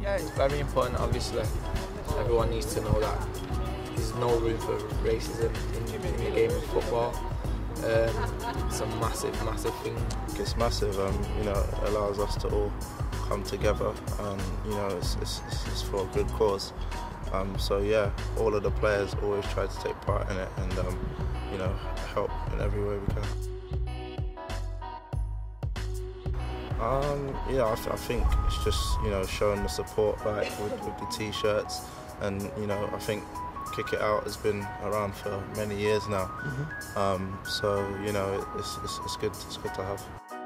Yeah, it's very important. Obviously, everyone needs to know that there's no room for racism in the game of football. It's a massive, massive thing. It's massive. You know, it allows us to all come together, and you know, it's for a good cause. So yeah, all of the players always try to take part in it, and you know, help in every way we can. Yeah, I think it's just, you know, showing the support, like with the t-shirts, and you know, I think Kick It Out has been around for many years now. So you know, it's good to have.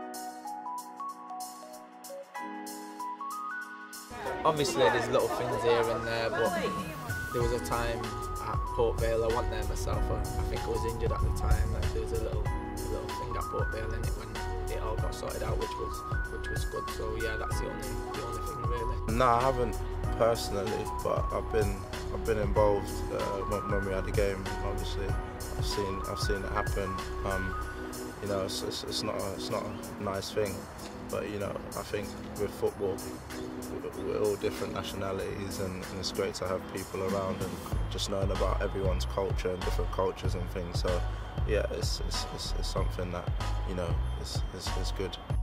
Obviously, there's little things here and there, but there was a time at Port Vale, I went there myself. I think I was injured at the time. Like, there was a little thing at Port Vale in it when it all got sorted out, which was good. So yeah, that's the only thing really. No, I haven't personally, but I've been involved when we had the game. Obviously, I've seen it happen. You know, it's not a nice thing, but you know, I think with football, we're all different nationalities, and it's great to have people around and just knowing about everyone's culture and different cultures and things. So yeah, it's something that, you know, is good.